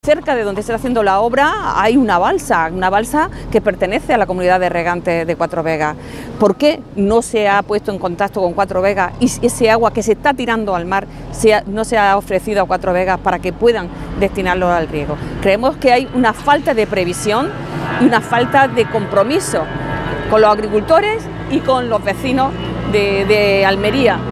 cerca de donde se está haciendo la obra hay una balsa que pertenece a la comunidad de regantes de Cuatro Vegas. ¿Por qué no se ha puesto en contacto con Cuatro Vegas y ese agua que se está tirando al mar no se ha ofrecido a Cuatro Vegas para que puedan destinarlo al riego? Creemos que hay una falta de previsión y una falta de compromiso con los agricultores y con los vecinos de Almería.